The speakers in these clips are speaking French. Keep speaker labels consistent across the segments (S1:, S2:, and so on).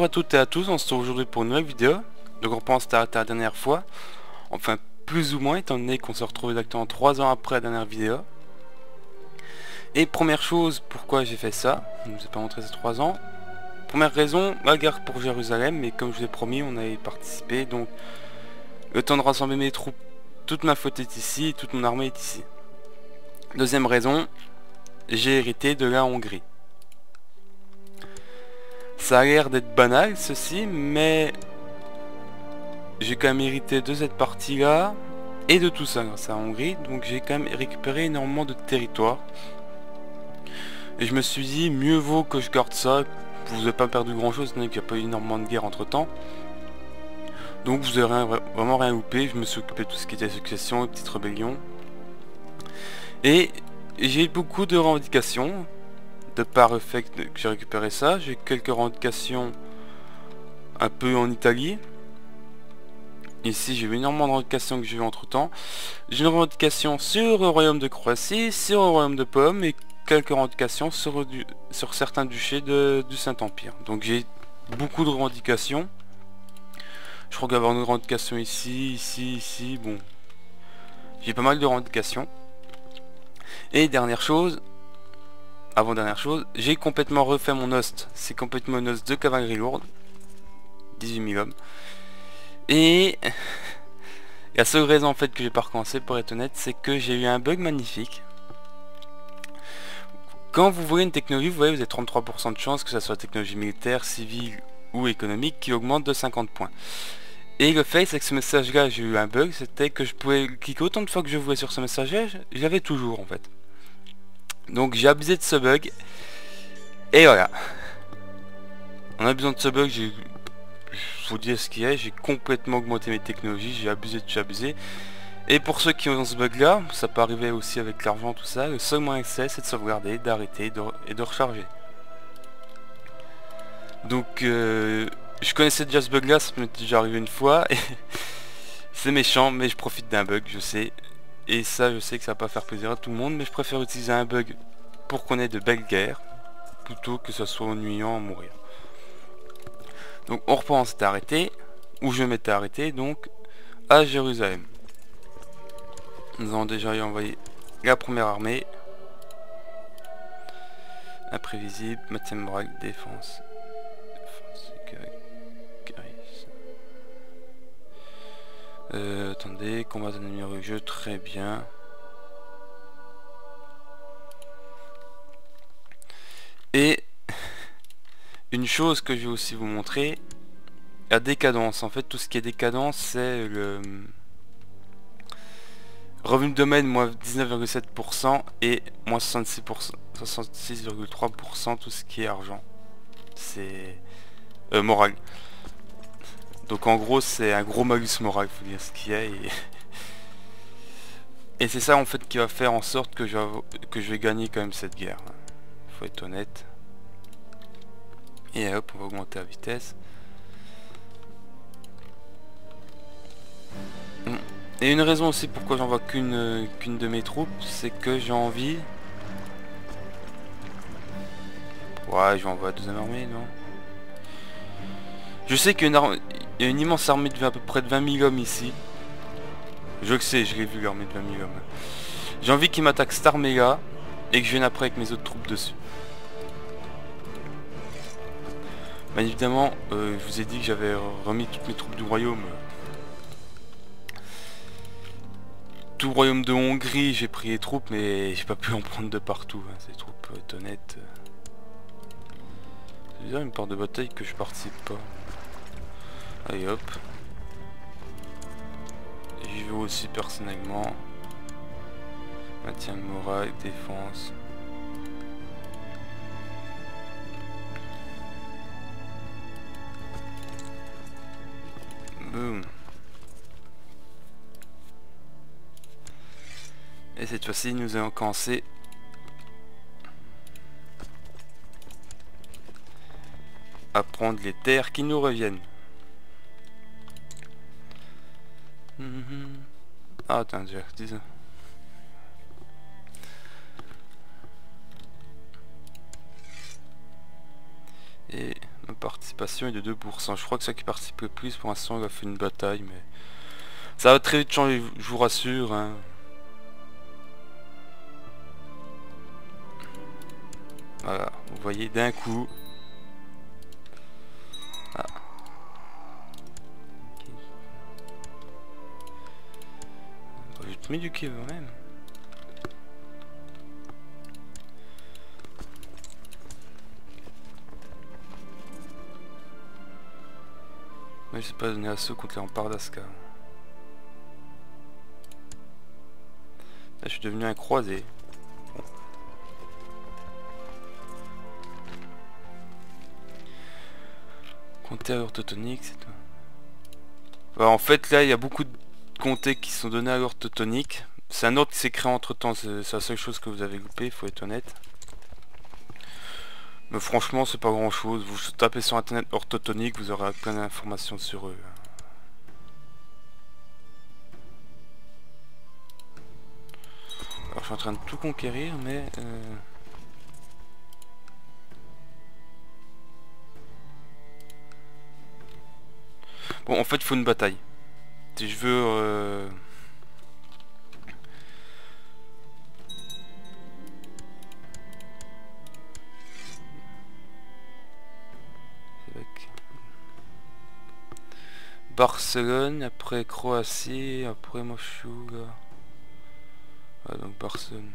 S1: à toutes et à tous, on se retrouve aujourd'hui pour une nouvelle vidéo. Donc on pense arrêter la dernière fois. Enfin plus ou moins étant donné qu'on se retrouve exactement 3 ans après la dernière vidéo. Et première chose, pourquoi j'ai fait ça, je ne vous ai pas montré ces 3 ans. Première raison, la guerre pour Jérusalem, mais comme je vous l'ai promis, on avait participé. Donc le temps de rassembler mes troupes, toute ma flotte est ici, toute mon armée est ici. Deuxième raison, j'ai hérité de la Hongrie. Ça a l'air d'être banal ceci, mais j'ai quand même hérité de cette partie là et de tout ça grâce à la Hongrie, donc j'ai quand même récupéré énormément de territoire. Et je me suis dit mieux vaut que je garde ça, vous n'avez pas perdu grand chose, qu'il n'y a pas eu énormément de guerre entre temps. Donc vous n'avez vraiment rien loupé, je me suis occupé de tout ce qui était succession et petites rébellions. Et j'ai beaucoup de revendications. De par le fait que j'ai récupéré ça, j'ai quelques revendications un peu en Italie. Ici j'ai eu énormément de revendications que j'ai eu entre temps. J'ai une revendication sur le royaume de Croatie, sur le royaume de Pomme et quelques revendications sur certains duchés du Saint-Empire. Donc j'ai beaucoup de revendications. Je crois qu'il y a une revendication ici, ici, bon. J'ai pas mal de revendications. Et dernière chose, avant-dernière chose, j'ai complètement refait mon host. C'est complètement une host de cavalerie lourde. 18 000 hommes. Et la seule raison en fait que j'ai pas recommencé pour être honnête, c'est que j'ai eu un bug magnifique. Quand vous voyez une technologie, vous voyez vous avez 33% de chance que ça soit technologie militaire, civile ou économique qui augmente de 50 points. Et le fait c'est que ce message là, j'ai eu un bug, c'était que je pouvais cliquer autant de fois que je voulais sur ce message là, je l'avais toujours en fait. Donc j'ai abusé de ce bug. Et voilà. On a besoin de ce bug, je vous dis ce qu'il y a, j'ai complètement augmenté mes technologies, j'ai abusé de chez abusé. Et pour ceux qui ont ce bug là, ça peut arriver aussi avec l'argent, tout ça, le seul moyen que c'est de sauvegarder, d'arrêter et de recharger. Donc je connaissais déjà ce bug là, ça m'est déjà arrivé une fois. C'est méchant, mais je profite d'un bug, je sais. Et ça, je sais que ça va pas faire plaisir à tout le monde, mais je préfère utiliser un bug pour qu'on ait de belles guerres, plutôt que ça soit ennuyant à mourir. Donc on reprend, on s'était arrêté, où je m'étais arrêté, donc à Jérusalem. Nous avons déjà envoyé la première armée. Imprévisible, maintien moral, défense. Attendez, combat d'ennemi au jeu, très bien. Et une chose que je vais aussi vous montrer, la décadence. En fait, tout ce qui est décadence, c'est le revenu de domaine moins 19,7% et moins 66,3% tout ce qui est argent. C'est moral. Donc en gros c'est un gros malus moral, faut dire ce qu'il y a. Et c'est ça en fait qui va faire en sorte que je vais gagner quand même cette guerre. Faut être honnête. Et hop, on va augmenter la vitesse. Et une raison aussi pourquoi j'envoie qu'une de mes troupes, c'est que j'ai envie... Ouais, j'envoie la deuxième armée, non? Je sais qu'il y a une immense armée de à peu près de 20 000 hommes ici. Je le sais, je l'ai vu l'armée de 20 000 hommes. J'ai envie qu'ils m'attaquent cette armée là et que je vienne après avec mes autres troupes dessus. Bien évidemment, je vous ai dit que j'avais remis toutes mes troupes du royaume. Tout le royaume de Hongrie, j'ai pris les troupes, mais j'ai pas pu en prendre de partout. Hein, ces troupes honnêtes. C'est bizarre une part de bataille que je participe pas. Allez hop. J'y vais aussi personnellement. Maintien de morale, défense. Boum. Et cette fois-ci, nous allons commencer à prendre les terres qui nous reviennent. Ah, attends, déjà, dis ça. Et ma partie participation est de 2%. Je crois que ceux qui participent le plus pour l'instant il a fait une bataille, mais ça va très vite changer, je vous rassure, hein. Voilà, vous voyez d'un coup. Ah. Je te mets du kill quand même. Mais je sais pas donner assaut contre les remparts d'Aska. Là je suis devenu un croisé. Bon. Comté à orthotonique, c'est tout. Bah, en fait là il y a beaucoup de comtés qui sont donnés à l'orthotonique. C'est un ordre qui s'est créé entre temps, c'est la seule chose que vous avez loupé, il faut être honnête. Mais franchement c'est pas grand chose, vous tapez sur internet orthotonique, vous aurez plein d'informations sur eux. Alors je suis en train de tout conquérir mais... Bon en fait il faut une bataille. Si je veux... Barcelone, après Croatie, après moi je suis où là? Ah, donc Barcelone.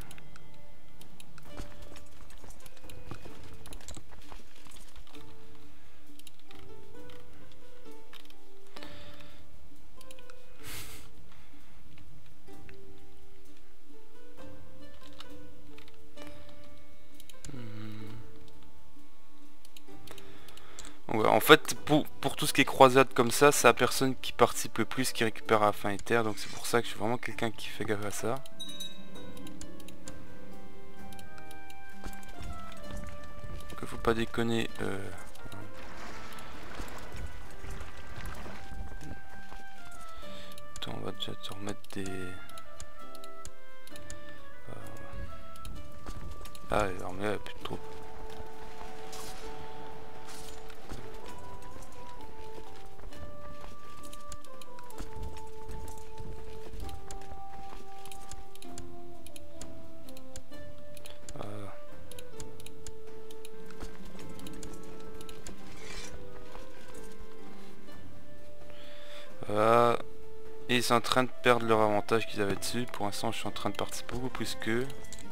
S1: Ouais, en fait, pour tout ce qui est croisade comme ça, c'est la personne qui participe le plus qui récupère à la fin éther, donc c'est pour ça que je suis vraiment quelqu'un qui fait gaffe à ça. Donc faut pas déconner. Attends, on va déjà te remettre des... Ah, l'armée a plus de troupes. Voilà. Et ils sont en train de perdre leur avantage qu'ils avaient dessus. Pour l'instant, je suis en train de participer beaucoup plus qu'eux.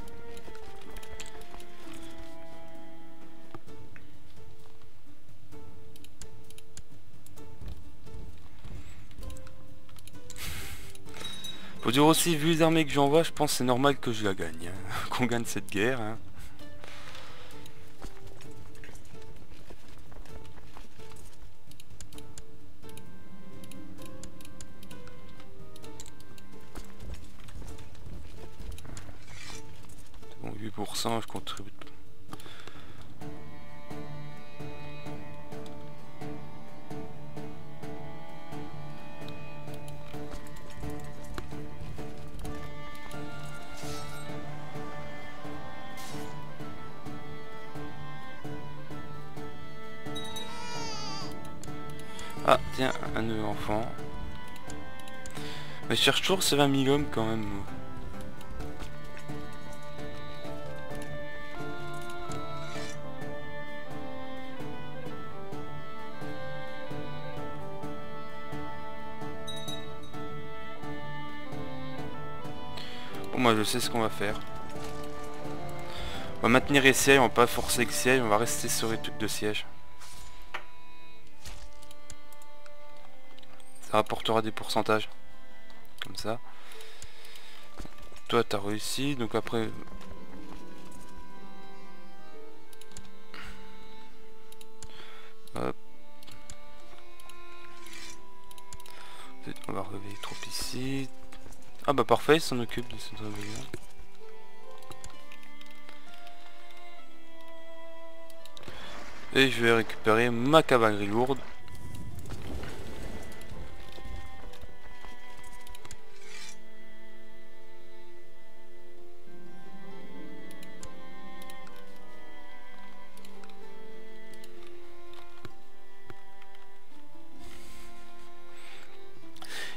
S1: Faut dire aussi, vu les armées que j'envoie, je pense que c'est normal que je la gagne. Hein. Qu'on gagne cette guerre. Hein. Bon, 8%, je contribue. Ah, tiens, un nœud enfant. Mais je cherche toujours ces 20 000 hommes quand même. Bon, moi je sais ce qu'on va faire. On va maintenir les sièges, on va pas forcer le siège, on va rester sur les trucs de siège. Ça rapportera des pourcentages. Comme ça. Toi t'as réussi, donc après... Hop. On va relever les troupes ici. Ah bah parfait, il s'en occupe de cette rébellion. Et je vais récupérer ma cavalerie lourde.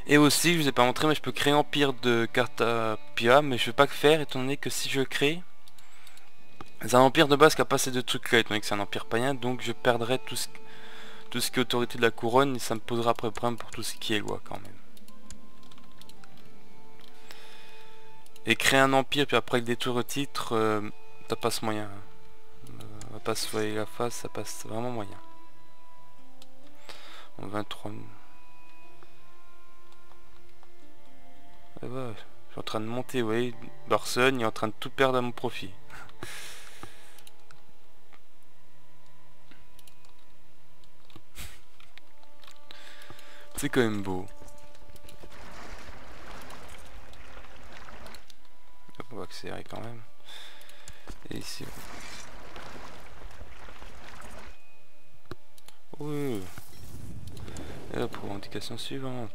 S1: Et aussi, je vous ai pas montré, mais je peux créer Empire de Cartapia, mais je vais pas le faire étant donné que si je le crée, c'est un empire de base qui a pas assez de trucs là, étant donné que c'est un empire païen, donc je perdrai tout ce qui est autorité de la couronne et ça me posera après problème pour tout ce qui est loi quand même. Et créer un empire puis après le détruire au titre, ça passe moyen. On va pas se voiler la face, ça passe vraiment moyen. En 23 000. Ah bah, je suis en train de monter, vous voyez, Barcelone il est en train de tout perdre à mon profit. C'est quand même beau. On va accélérer quand même. Et ici. Oui. Et là pour l'indication suivante.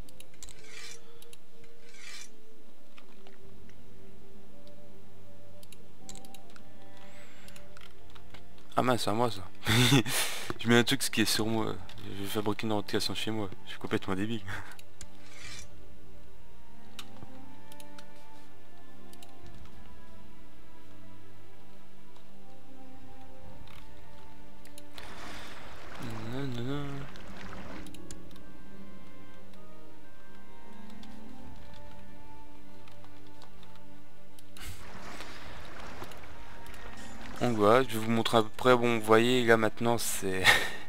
S1: Ah mince, c'est à moi ça. Je mets un truc ce qui est sur moi. Je vais fabriquer une indication chez moi. Je suis complètement débile. Donc voilà, je vais vous montrer à peu près. Bon, vous voyez là maintenant c'est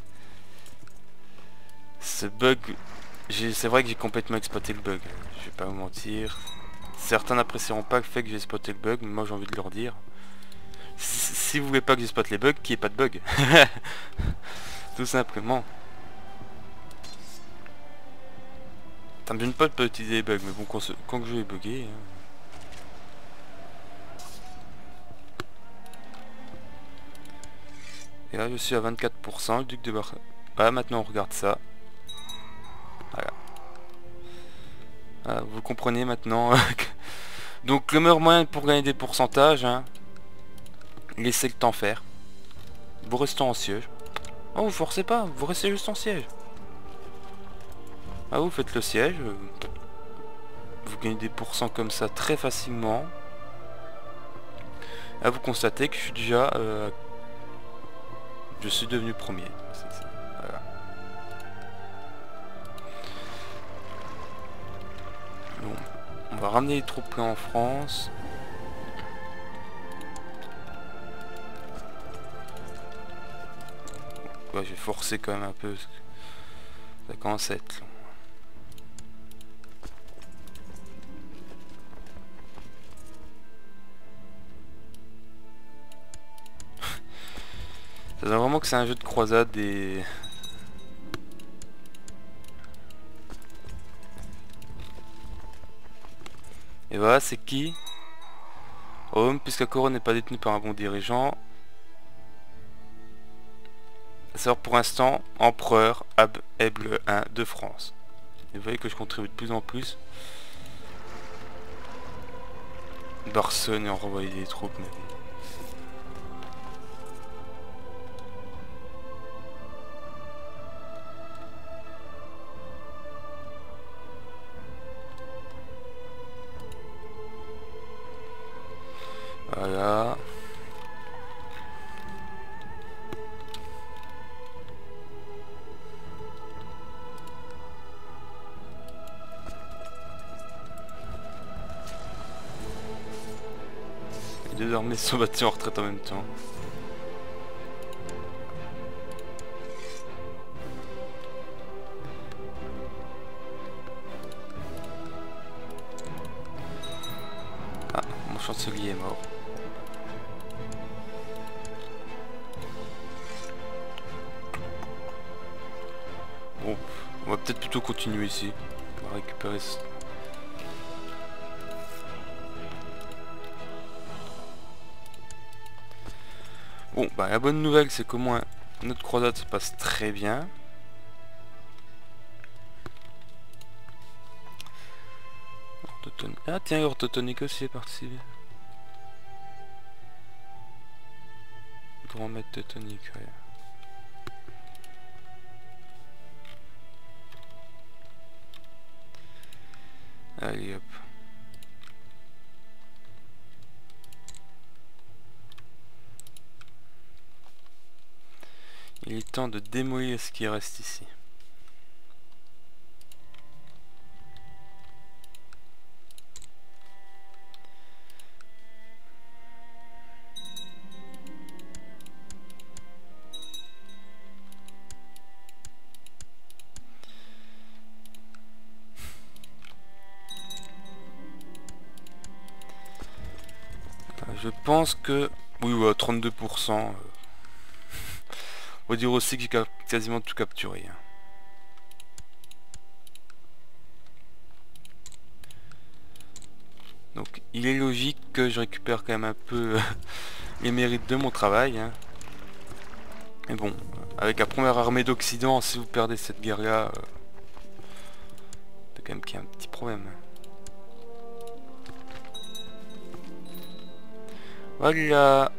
S1: ce bug. C'est vrai que j'ai complètement exploité le bug. Je vais pas vous mentir. Certains n'apprécieront pas le fait que j'ai exploité le bug, mais moi j'ai envie de leur dire. Si vous voulez pas que j'exploite les bugs, qu'il n'y ait pas de bug. Tout simplement. Ça me gêne pas de pas utiliser les bugs, mais bon, quand le jeu est bugué... Et là je suis à 24%, le duc de Bar... Voilà, maintenant on regarde ça. Voilà. Voilà, vous comprenez maintenant. Donc le meilleur moyen pour gagner des pourcentages, hein, laissez le temps faire. Vous restez en siège. Oh, vous forcez pas, vous restez juste en siège. Ah, vous faites le siège. Vous gagnez des pourcents comme ça très facilement. Ah, vous constatez que je suis déjà... je suis devenu premier. Voilà. Bon, on va ramener les troupes là en France. Ouais, je vais forcer quand même un peu. Parce que ça commence à être long. Ça donne vraiment que c'est un jeu de croisade et... Et voilà, c'est qui Rome, puisque la couronne n'est pas détenue par un bon dirigeant. C'est pour l'instant, empereur Abel I de France. Et vous voyez que je contribue de plus en plus. Barcelone et on renvoie des troupes. Mais... Voilà. Les deux armées sont battues en retraite en même temps. Ah, mon chancelier est mort. Bon, on va peut-être plutôt continuer ici. On va récupérer ce... Bon, bah la bonne nouvelle c'est qu'au moins notre croisade se passe très bien. Ah tiens, orthotonique aussi est participé. Grand maître teutonique, ouais. Allez hop. Il est temps de démolir ce qui reste ici. Je pense que... Oui, ouais, 32%. On va dire aussi que j'ai quasiment tout capturé. Hein. Donc il est logique que je récupère quand même un peu les mérites de mon travail. Hein. Mais bon, avec la première armée d'Occident, si vous perdez cette guerre-là, c'est quand même qu'il y a un petit problème. Voilà.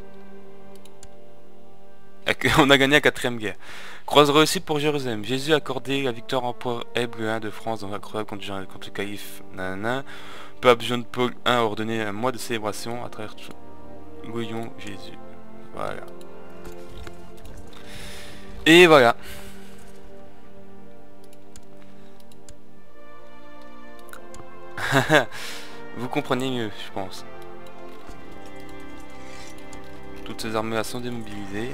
S1: On a gagné la 4ème guerre. Croise réussie pour Jérusalem. Jésus a accordé la victoire à l'empereur Èble I de France dans la croix contre le calife. Nanana. Pape Jean-Paul I a ordonné un mois de célébration à travers tout. Louons Jésus. Voilà. Et voilà. Vous comprenez mieux, je pense. Toutes ces armées-là sont démobilisées.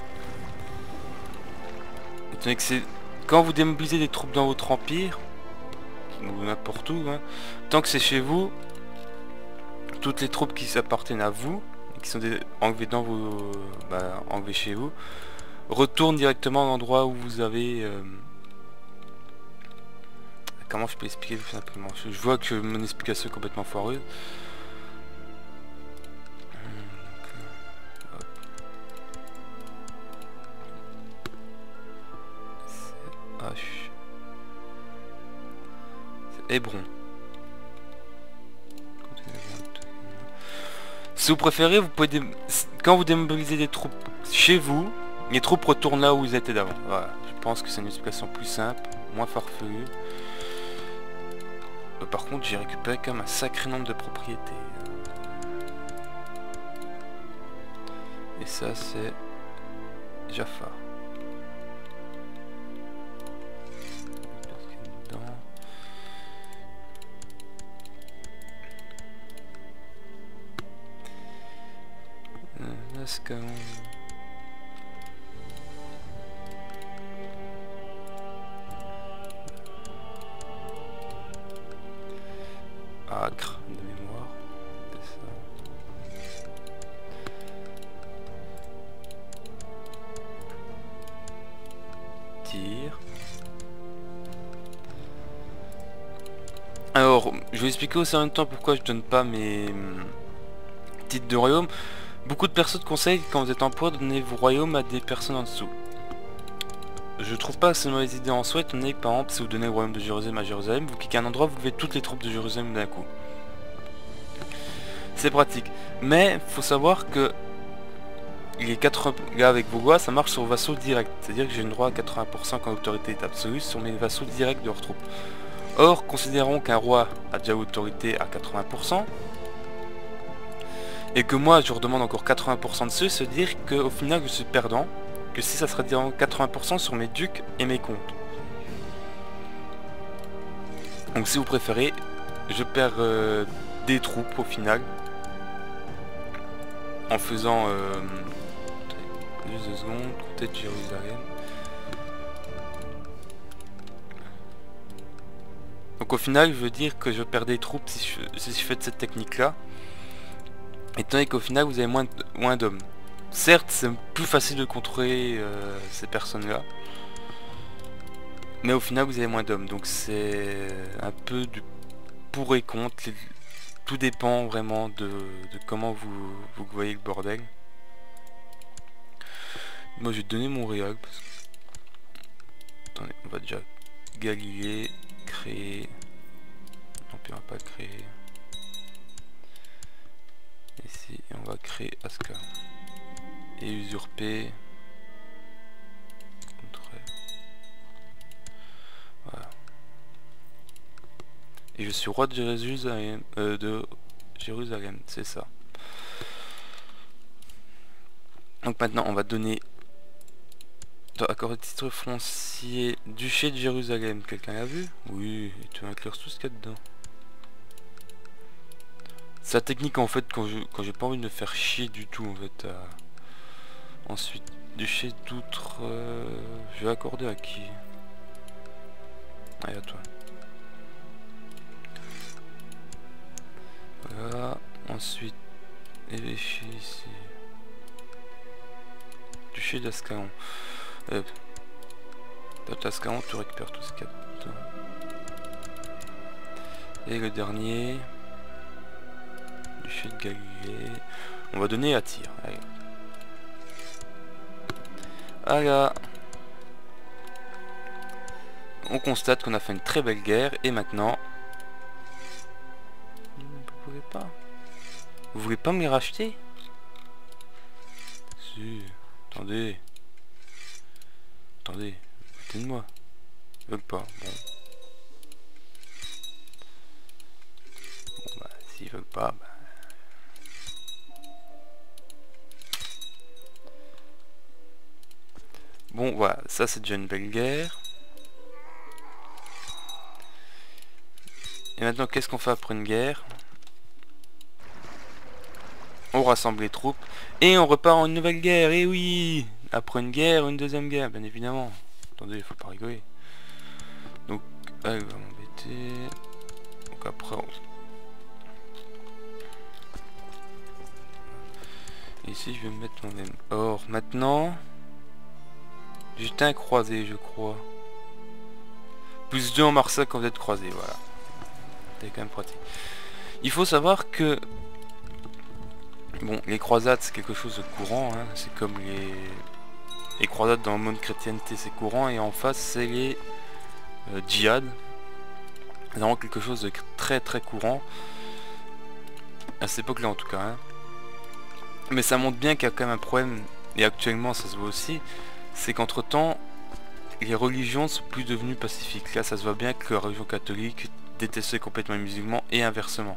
S1: Étant donné que c'est... Quand vous démobilisez des troupes dans votre empire, ou n'importe où, hein, tant que c'est chez vous, toutes les troupes qui s'appartiennent à vous, et qui sont enlevées dans vos... enlevées chez vous, retournent directement à l'endroit où vous avez... Comment je peux expliquer tout simplement? Je vois que mon explication est complètement foireuse. C'est Hébron. Si vous préférez, vous pouvez quand vous démobilisez des troupes chez vous, les troupes retournent là où ils étaient d'avant. Voilà. Je pense que c'est une explication plus simple, moins farfelue. Par contre, j'ai récupéré quand même un sacré nombre de propriétés. Et ça, c'est Jaffa. Ascalon. Acre de mémoire. Tir. Alors, je vais expliquer aussi en même temps pourquoi je donne pas mes titres de royaume. Beaucoup de personnes conseillent, quand vous êtes en poids, de donner vos royaumes à des personnes en dessous. Je trouve pas que c'est une mauvaise idée en soi, étant donné que par exemple, si vous donnez le royaume de Jérusalem à Jérusalem, vous cliquez à un endroit, vous levez toutes les troupes de Jérusalem d'un coup. C'est pratique. Mais, faut savoir que les 80 là avec vos lois, ça marche sur vassaux directs. C'est-à-dire que j'ai une droit à 80% quand l'autorité est absolue sur mes vassaux directs de leurs troupes. Or, considérons qu'un roi a déjà l'autorité à 80%, et que moi je redemande encore 80% dessus, se dire qu'au final je suis perdant, que si ça serait direct 80% sur mes ducs et mes comtes. Donc si vous préférez, je perds des troupes au final, en faisant... juste 2 secondes, côté de Jérusalem. Donc au final je veux dire que je perds des troupes si je fais de cette technique là. Étant donné qu'au final vous avez moins d'hommes. Certes c'est plus facile de contrôler ces personnes là, mais au final vous avez moins d'hommes, donc c'est un peu du pour et contre. Tout dépend vraiment de comment vous voyez le bordel. Moi je vais te donner mon réal parce que... Attendez, on va déjà Galilée, créer... Non puis on va pas créer... Ici, et on va créer Ascalon. Et usurper... Voilà. Et je suis roi de Jérusalem, c'est ça. Donc maintenant on va donner accord titre foncier duché de Jérusalem. Quelqu'un l'a vu? Oui, et tu vas inclure tout ce qu'il y a dedans. C'est la technique en fait quand j'ai pas envie de me faire chier du tout en fait. Ensuite, duché d'outre, je vais accorder à qui? Allez, à toi. Voilà, ensuite, évêché ici. Duché d'Ascalon. D'Ascalon, tu récupères tout ce qu'il y a dedans. Et le dernier, duché de Galilée. On va donner à Tyr. Allez. Voilà. On constate qu'on a fait une très belle guerre et maintenant... Vous voulez pas me les racheter? Si, attendez. Attendez, écoutez de moi. Ils veulent pas, bon. Bon bah, s'ils veulent pas, bah... Bon voilà, ça c'est déjà une belle guerre. Et maintenant qu'est-ce qu'on fait après une guerre? On rassemble les troupes et on repart en une nouvelle guerre. Et oui, après une guerre, une deuxième guerre, bien évidemment. Attendez, faut pas rigoler. Donc, elle va m'embêter. Donc après, ici, je vais me mettre moi-même. Or, maintenant, j'étais un croisé, je crois. Plus 2 en Marsac quand vous êtes croisé, voilà. C'est quand même pratique. Il faut savoir que bon, les croisades c'est quelque chose de courant, hein. C'est comme les croisades dans le monde chrétienté, c'est courant, et en face c'est les djihad. C'est vraiment quelque chose de très très courant à cette époque là en tout cas, hein. Mais ça montre bien qu'il y a quand même un problème, et actuellement ça se voit aussi, c'est qu'entre temps les religions sont plus devenues pacifiques. Là ça se voit bien que la religion catholique détestait complètement les musulmans et inversement.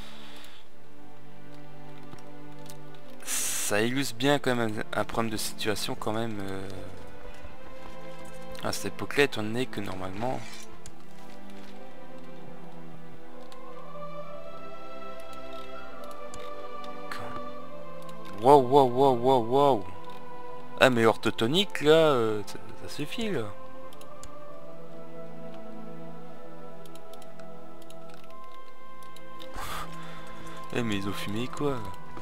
S1: Ça illustre bien quand même un problème de situation quand même à cette époque-là, étant donné que normalement... Wow, wow, wow, wow, wow. Ah mais orthotonique là, ça suffit là. Eh mais ils ont fumé quoi.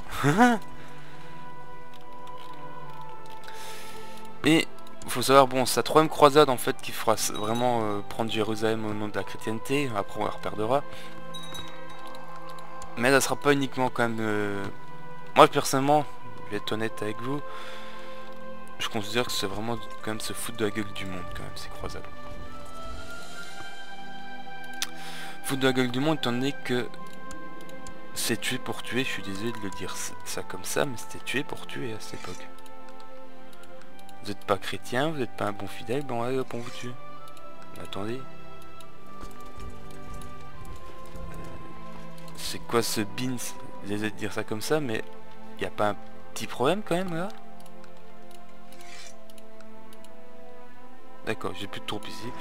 S1: Et faut savoir, bon, c'est la 3e croisade en fait qui fera vraiment prendre Jérusalem au nom de la chrétienté. Après on la reperdra. Mais ça sera pas uniquement quand même... Moi personnellement, je vais être honnête avec vous, je considère que c'est vraiment quand même se foutre de la gueule du monde quand même ces croisades. Foutre de la gueule du monde étant donné que c'est tuer pour tuer, je suis désolé de le dire ça comme ça, mais c'était tuer pour tuer à cette époque. Vous n'êtes pas chrétien, vous n'êtes pas un bon fidèle, bon allez hop on vous tue. Mais attendez. C'est quoi ce beans? Désolé de dire ça comme ça, mais il n'y a pas un petit problème quand même là? D'accord, j'ai plus de troupes ici.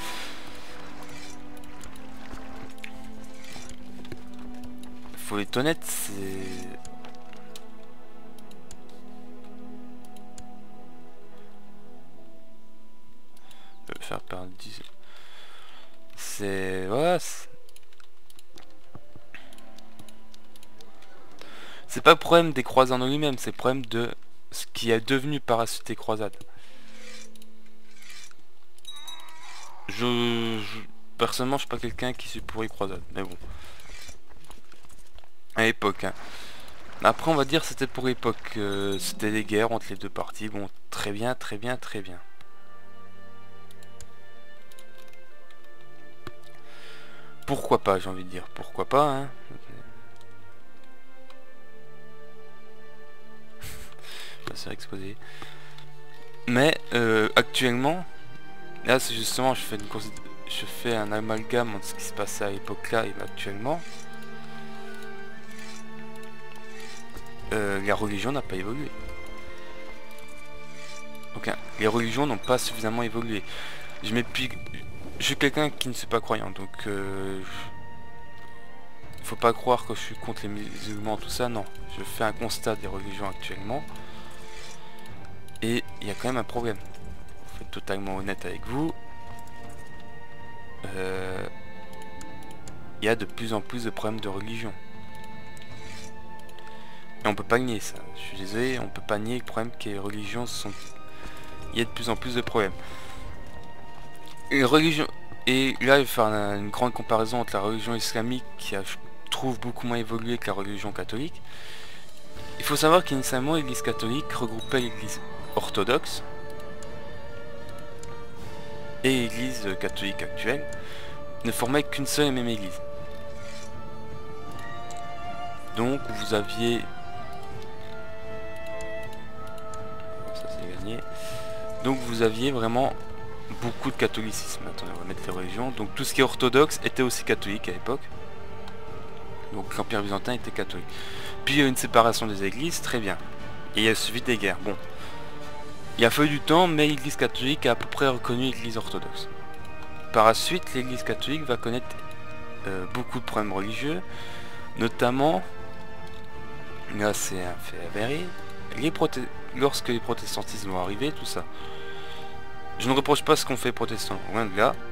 S1: Faut être honnête, c'est... Je vais faire perdre 10. C'est... Voilà. C'est pas le problème des croisades en lui-même, c'est le problème de ce qui est devenu par la suite des croisades. Personnellement, je suis pas quelqu'un qui suis pour les croisades, mais bon. À l'époque, hein. Après, on va dire c'était pour l'époque. C'était des guerres entre les deux parties. Bon, très bien, très bien, très bien. Pourquoi pas, j'ai envie de dire. Pourquoi pas, hein. Ça s'est exposé. Mais actuellement, là c'est justement, je je fais un amalgame entre ce qui se passait à l'époque là et actuellement, la religion n'a pas évolué. Donc les religions n'ont pas suffisamment évolué. Je suis quelqu'un qui ne suis pas croyant, donc faut pas croire que je suis contre les musulmans, tout ça, non. Je fais un constat des religions actuellement. Et il y a quand même un problème. Pour être totalement honnête avec vous. Il y a de plus en plus de problèmes de religion. Et on peut pas nier ça. Je suis désolé, on peut pas nier le problème que les religions sont... Il y a de plus en plus de problèmes. Les religions... Et là, je vais faire une grande comparaison entre la religion islamique qui a, je trouve, beaucoup moins évolué que la religion catholique. Il faut savoir qu'initialement, l'église catholique regroupait l'église orthodoxe et l'église catholique actuelle ne formaient qu'une seule et même église. Donc vous aviez... Ça c'est gagné. Donc vous aviez vraiment beaucoup de catholicisme. Attendez, on va mettre les religions. Donc tout ce qui est orthodoxe était aussi catholique à l'époque. Donc l'Empire byzantin était catholique. Puis il y a une séparation des églises, très bien. Et il y a suivi des guerres. Bon. Il a fallu du temps, mais l'église catholique a à peu près reconnu l'église orthodoxe. Par la suite, l'église catholique va connaître beaucoup de problèmes religieux, notamment, là c'est un fait avéré, lorsque les protestantismes vont arriver, tout ça. Je ne reproche pas ce qu'ont fait les protestants, loin de là.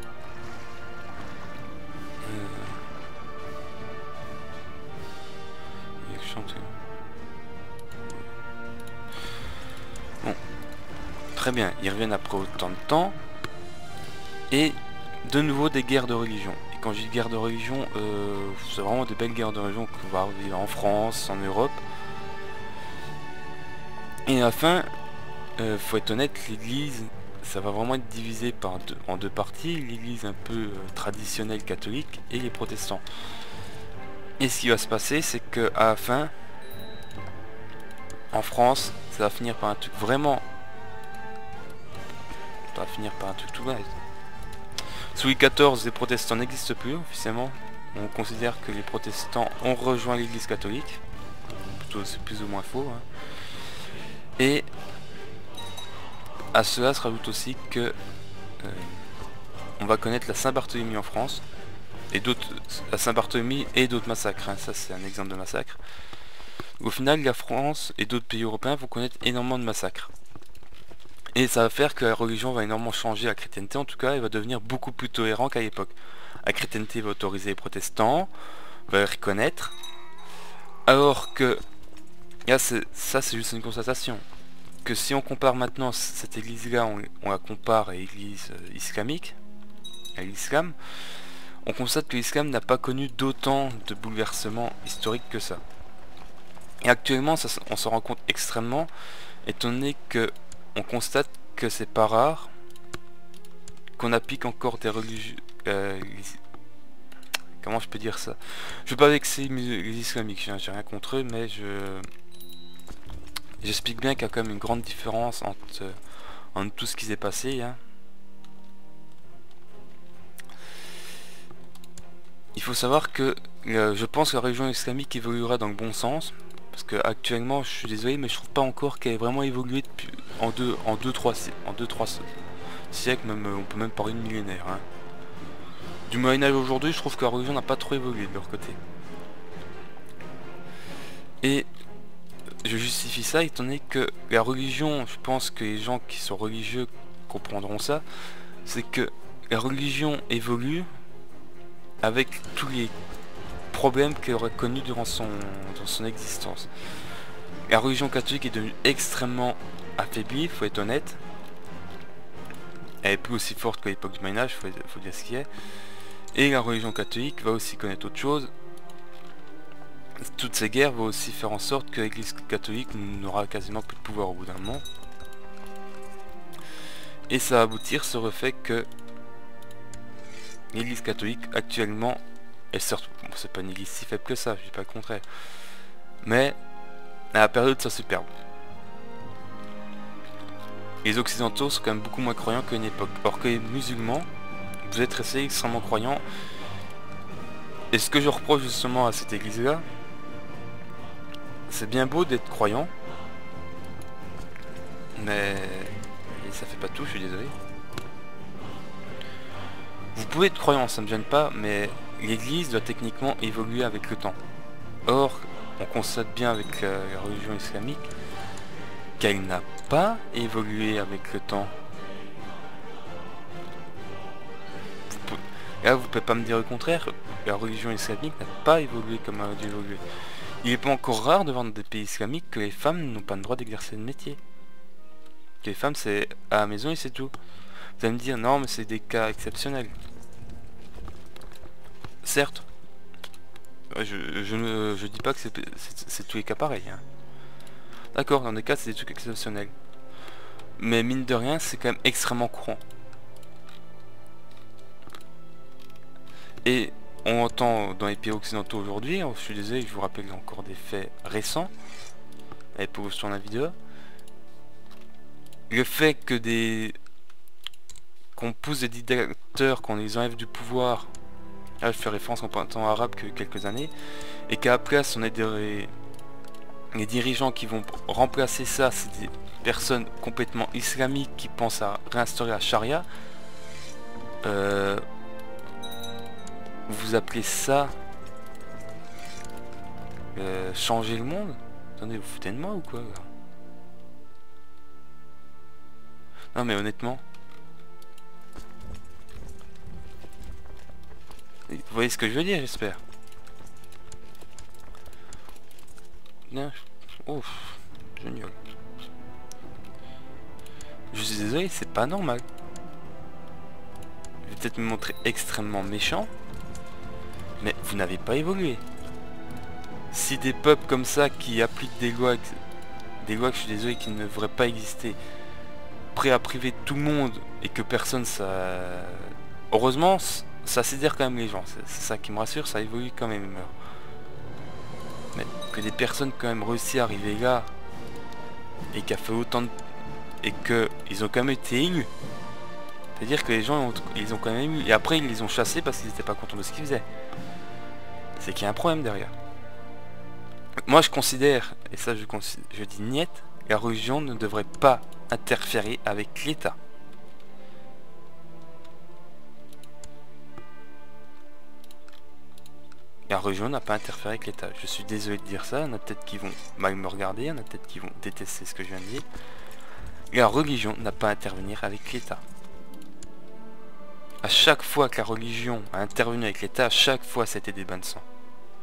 S1: Bon, très bien, ils reviennent après autant de temps, et de nouveau des guerres de religion. Et quand je dis guerre de religion, c'est vraiment des belles guerres de religion qu'on va vivre en France, en Europe. Et à la fin, faut être honnête, l'église, ça va vraiment être divisé en deux parties, l'église un peu traditionnelle catholique et les protestants. Et ce qui va se passer, c'est que à la fin, en France, ça va finir par un truc vraiment... Ça va finir par un truc tout bête. Sous Louis XIV, les protestants n'existent plus officiellement. On considère que les protestants ont rejoint l'église catholique. Plutôt, c'est plus ou moins faux. Hein. Et à cela se rajoute aussi que on va connaître la Saint-Barthélemy en France. Et d'autres, la Saint-Barthélemy et d'autres massacres. Hein. Ça, c'est un exemple de massacre. Au final, la France et d'autres pays européens vont connaître énormément de massacres. Et ça va faire que la religion va énormément changer, la chrétienté en tout cas, elle va devenir beaucoup plus tolérant qu'à l'époque. La chrétienté va autoriser les protestants, va les reconnaître, alors que, là ça c'est juste une constatation, que si on compare maintenant cette église-là, on la compare à l'église islamique, à l'islam, on constate que l'islam n'a pas connu d'autant de bouleversements historiques que ça. Et actuellement, on s'en rend compte extrêmement, étant donné que on constate que c'est pas rare qu'on applique encore des religieux... comment je peux dire ça? Je veux pas vexer les islamiques, j'ai rien contre eux, mais j'explique bien qu'il y a quand même une grande différence entre tout ce qui s'est passé. Hein. Il faut savoir que je pense que la religion islamique évoluera dans le bon sens. Parce que actuellement, je suis désolé, mais je trouve pas encore qu'elle ait vraiment évolué depuis, en 2-3 siècles, même, on peut même parler de millénaires. Hein. Du Moyen-Âge aujourd'hui, je trouve que la religion n'a pas trop évolué de leur côté. Et je justifie ça étant donné que la religion, je pense que les gens qui sont religieux comprendront ça, c'est que la religion évolue avec tous les problème qu'elle aurait connu durant son existence. La religion catholique est devenue extrêmement affaiblie, faut être honnête. Elle est plus aussi forte qu'à l'époque du Moyen-Âge, faut dire ce qui est. Et la religion catholique va aussi connaître autre chose. Toutes ces guerres vont aussi faire en sorte que l'église catholique n'aura quasiment plus de pouvoir au bout d'un moment. Et ça va aboutir sur le fait que l'église catholique actuellement, elle sort, bon, c'est pas une église si faible que ça, je dis pas le contraire, mais elle a perdu de sa superbe. Les occidentaux sont quand même beaucoup moins croyants qu'à une époque, or que les musulmans, vous êtes resté extrêmement croyant. Et ce que je reproche justement à cette église là, c'est bien beau d'être croyant, mais ça fait pas tout, je suis désolé. Vous pouvez être croyant, ça ne me gêne pas, mais l'église doit techniquement évoluer avec le temps. Or, on constate bien avec la religion islamique qu'elle n'a pas évolué avec le temps. Là, vous pouvez pas me dire le contraire, la religion islamique n'a pas évolué comme elle a dû évoluer. Il n'est pas encore rare de voir dans des pays islamiques que les femmes n'ont pas le droit d'exercer le métier. Que les femmes, c'est à la maison et c'est tout. Vous allez me dire, non, mais c'est des cas exceptionnels. Certes, je dis pas que c'est tous les cas pareils. Hein. D'accord, dans des cas, c'est des trucs exceptionnels. Mais mine de rien, c'est quand même extrêmement courant. Et on entend dans les pays occidentaux aujourd'hui, je suis désolé, je vous rappelle encore des faits récents, et pour vous sur la vidéo, le fait que qu'on pousse des dictateurs, qu'on les enlève du pouvoir, là je fais référence en temps arabe que quelques années, et qu'à la place on ait les dirigeants qui vont remplacer ça, c'est des personnes complètement islamiques qui pensent à réinstaurer la charia. Vous appelez ça changer le monde? Attendez, vous foutez de moi ou quoi là? Non mais honnêtement, vous voyez ce que je veux dire, j'espère. Oh, génial. Je suis désolé, c'est pas normal. Je vais peut-être me montrer extrêmement méchant, mais vous n'avez pas évolué. Si des peuples comme ça qui appliquent des lois que je suis désolé qui ne devraient pas exister, prêts à priver tout le monde et que personne ça... Heureusement, ça sidère quand même les gens. C'est ça qui me rassure, ça évolue quand même. Mais que des personnes quand même réussi à arriver là et qui a fait autant de... et que ils ont quand même été élus. C'est-à-dire que les gens ils ont quand même eu... Et après ils les ont chassés parce qu'ils n'étaient pas contents de ce qu'ils faisaient. C'est qu'il y a un problème derrière. Moi je considère, et ça je dis niet, la religion ne devrait pas interférer avec l'État. La religion n'a pas interféré avec l'État. Je suis désolé de dire ça, il y en a peut-être qui vont mal me regarder, il y en a peut-être qui vont détester ce que je viens de dire. La religion n'a pas à intervenir avec l'État. À chaque fois que la religion a intervenu avec l'État, à chaque fois c'était des bains de sang.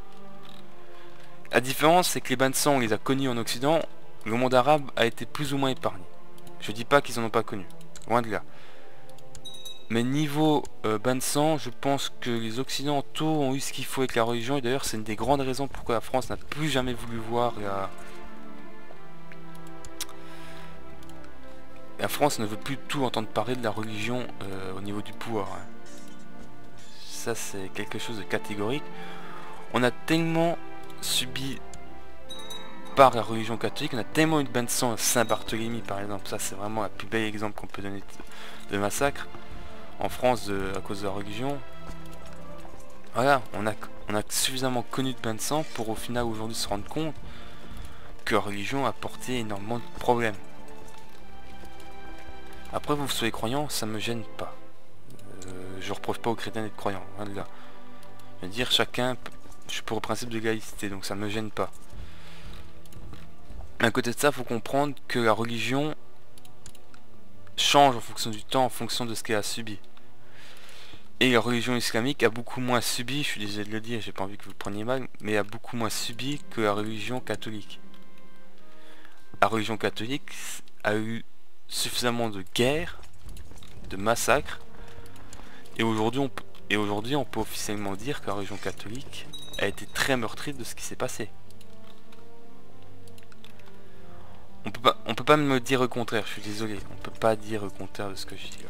S1: La différence c'est que les bains de sang on les a connus en Occident, le monde arabe a été plus ou moins épargné. Je dis pas qu'ils en ont pas connu, loin de là. Mais niveau bain de sang, je pense que les Occidentaux ont eu ce qu'il faut avec la religion. Et d'ailleurs c'est une des grandes raisons pourquoi la France n'a plus jamais voulu voir la France ne veut plus tout entendre parler de la religion au niveau du pouvoir. Hein. Ça c'est quelque chose de catégorique. On a tellement subi par la religion catholique, on a tellement eu de bain de sang à Saint-Barthélemy par exemple. Ça c'est vraiment le plus bel exemple qu'on peut donner de massacre en France à cause de la religion. Voilà, on a suffisamment connu de bain de sang pour au final aujourd'hui se rendre compte que la religion a porté énormément de problèmes. Après vous soyez croyant, ça me gêne pas. Je reproche pas aux chrétiens d'être croyants, voilà. Je veux dire chacun, je suis pour le principe de laïcité, donc ça me gêne pas. À côté de ça, faut comprendre que la religion change en fonction du temps, en fonction de ce qu'elle a subi. Et la religion islamique a beaucoup moins subi, je suis désolé de le dire, j'ai pas envie que vous le preniez mal, mais a beaucoup moins subi que la religion catholique. La religion catholique a eu suffisamment de guerres, de massacres, et aujourd'hui on peut officiellement dire que la religion catholique a été très meurtrie de ce qui s'est passé. On peut pas me dire le contraire, je suis désolé, on peut pas dire le contraire de ce que je dis là.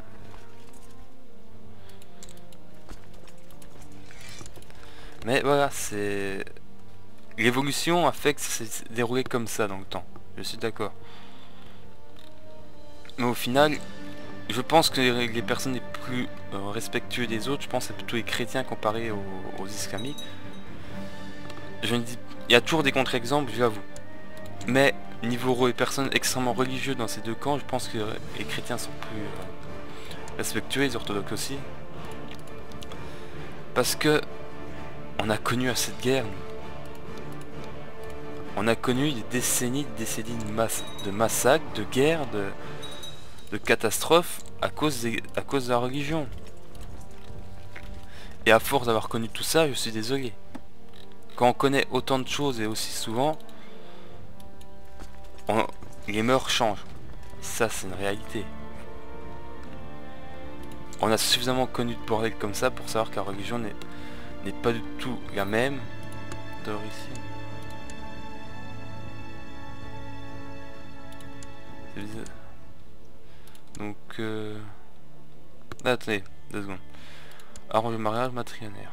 S1: Mais voilà, c'est... L'évolution a fait que ça s'est déroulé comme ça dans le temps. Je suis d'accord. Mais au final, je pense que les personnes les plus respectueuses des autres, je pense c'est plutôt les chrétiens comparés aux islamiques. Je ne dis, il y a toujours des contre-exemples, j'avoue. Mais niveau les personnes extrêmement religieuses dans ces deux camps, je pense que les chrétiens sont plus respectueux, les orthodoxes aussi. Parce que on a connu à cette guerre, nous. On a connu des décennies de massacres, de guerres, de catastrophes à cause de la religion. Et à force d'avoir connu tout ça, je suis désolé. Quand on connaît autant de choses et aussi souvent, les mœurs changent. Ça, c'est une réalité. On a suffisamment connu de bordel comme ça pour savoir que la religion n'est pas du tout la même. Dehors ici. C'est bizarre. Donc, attendez, 2 secondes. Arrange le mariage matrilinéaire.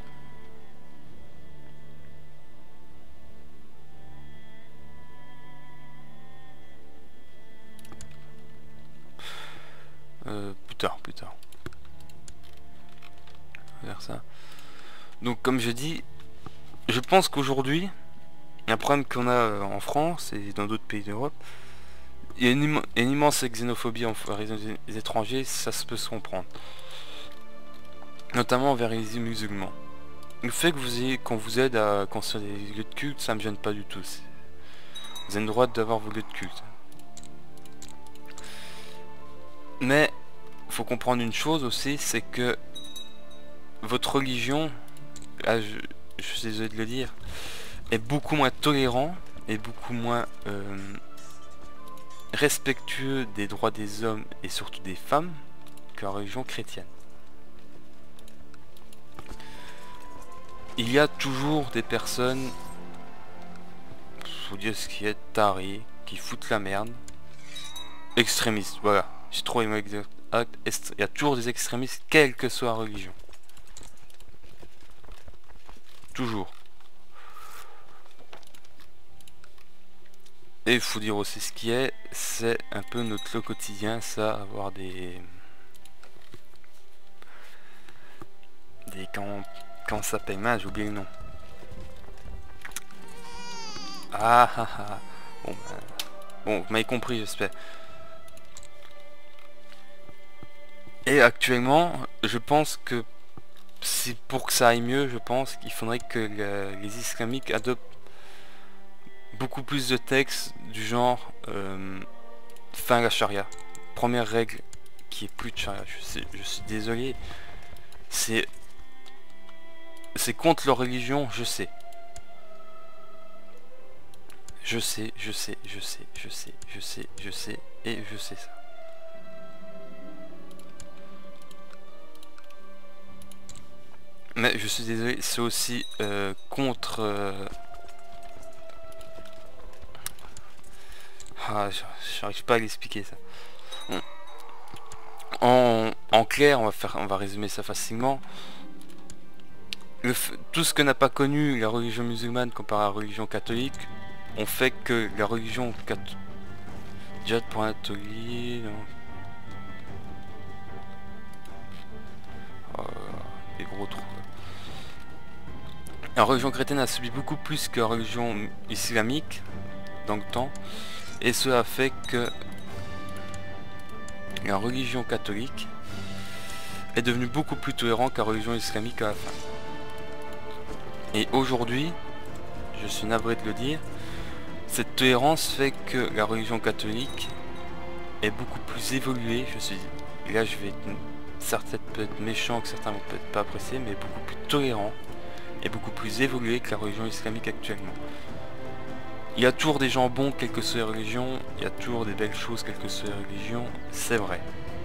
S1: Plus tard. Vers ça. Donc, comme je dis, je pense qu'aujourd'hui, un problème qu'on a en France et dans d'autres pays d'Europe, il y a une immense xénophobie envers les étrangers, ça se peut se comprendre. Notamment envers les musulmans. Le fait que qu'on vous aide à construire des lieux de culte, ça me gêne pas du tout. Vous avez le droit d'avoir vos lieux de culte. Mais faut comprendre une chose aussi, c'est que votre religion, là je suis désolé de le dire, est beaucoup moins tolérant et beaucoup moins respectueux des droits des hommes et surtout des femmes que la religion chrétienne. Il y a toujours des personnes, faut dire ce qui est, tarés, qui foutent la merde, extrémistes, voilà, j'ai trouvé le mot exact. Il y a toujours des extrémistes, quelle que soit la religion. Toujours. Et il faut dire aussi ce qui est, c'est un peu notre lot quotidien, ça, avoir des quand ça paye mal, j'ai oublié le nom. Bon, vous m'avez compris, j'espère. Et actuellement, je pense que pour que ça aille mieux, je pense qu'il faudrait que les islamiques adoptent beaucoup plus de textes du genre fin à la charia. Première règle qui est plus de charia. Je suis désolé. C'est contre leur religion, je sais. Je sais et je sais ça. Mais je suis désolé, c'est aussi contre... j'arrive pas à l'expliquer ça. Bon. En clair, on va résumer ça facilement. Tout ce que n'a pas connu la religion musulmane comparé à la religion catholique, on fait que la religion catholique... Déjà pour un atelier... des gros trous. La religion chrétienne a subi beaucoup plus que la religion islamique dans le temps, et cela a fait que la religion catholique est devenue beaucoup plus tolérante que la religion islamique à la fin. Et aujourd'hui, je suis navré de le dire, cette tolérance fait que la religion catholique est beaucoup plus évoluée, et là je vais être, certains peut être méchant, que certains vont peut-être pas apprécier, mais beaucoup plus tolérant et beaucoup plus évolué que la religion islamique actuellement. Il y a toujours des gens bons quelle que soit la religion, il y a toujours des belles choses quelle que soit la religion, c'est vrai.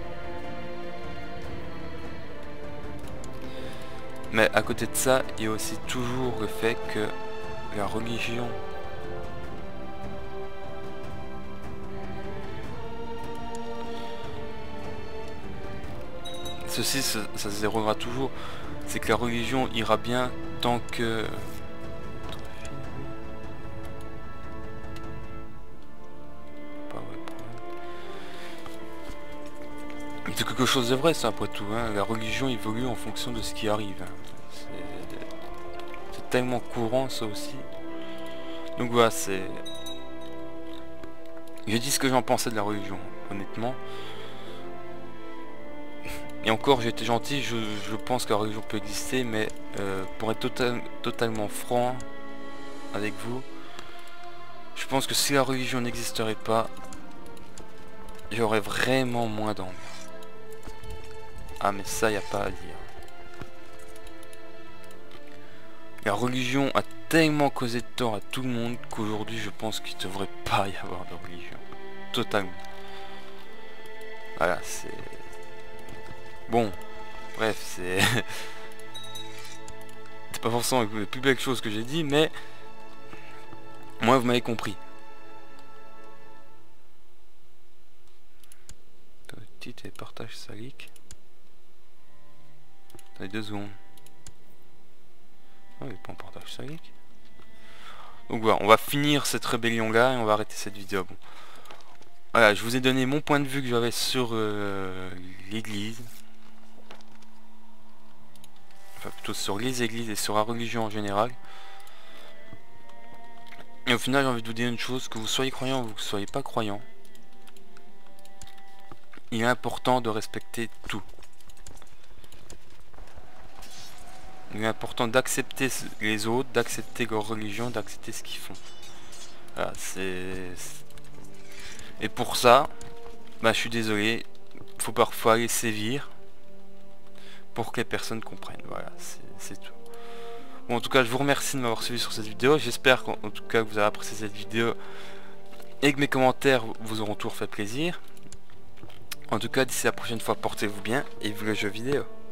S1: Mais à côté de ça, il y a aussi toujours le fait que la religion ceci, ça se déroulera toujours, c'est que la religion ira bien tant que... C'est quelque chose de vrai, ça, après tout, hein. La religion évolue en fonction de ce qui arrive, hein. C'est tellement courant, ça aussi. Donc voilà, c'est... Je dis ce que j'en pensais de la religion, honnêtement. Et encore, j'ai été gentil, je pense que la religion peut exister, mais pour être totalement franc avec vous, je pense que si la religion n'existerait pas, j'aurais vraiment moins d'envie. Ah mais ça, y a pas à dire. La religion a tellement causé de tort à tout le monde qu'aujourd'hui je pense qu'il ne devrait pas y avoir de religion. Totalement. Voilà, c'est... Bon, bref, c'est... c'est pas forcément les plus belles choses que j'ai dit, mais... Moi, vous m'avez compris. Petit et partage salique. Attendez 2 secondes. Oh, il n'est pas en partage salique. Donc voilà, on va finir cette rébellion là et on va arrêter cette vidéo. Bon. Voilà, je vous ai donné mon point de vue que j'avais sur l'église. Enfin plutôt sur les églises et sur la religion en général. Et au final j'ai envie de vous dire une chose, que vous soyez croyant ou que vous ne soyez pas croyant. Il est important de respecter tout. Il est important d'accepter les autres, d'accepter leur religion, d'accepter ce qu'ils font. Voilà, c'est... Et pour ça, bah, je suis désolé, faut parfois aller sévir pour que les personnes comprennent. Voilà, c'est tout. Bon, en tout cas, je vous remercie de m'avoir suivi sur cette vidéo. J'espère qu'en tout cas que vous avez apprécié cette vidéo et que mes commentaires vous auront toujours fait plaisir. En tout cas, d'ici la prochaine fois, portez-vous bien et vivez le jeu vidéo.